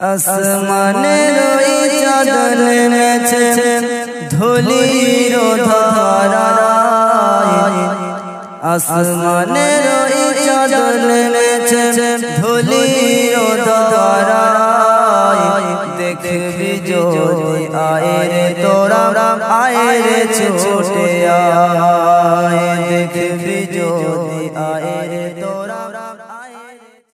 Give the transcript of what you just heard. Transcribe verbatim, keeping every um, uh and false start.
আসমানের ওই চাঁদ নেমেছে ধুলির ধারায়, আসমানের ওই চাঁদ নেমেছে ধুলির ধারায়। দেখবি যদি আয় রে তোরা আয় রে ছুটে আয়, দেখবি যদি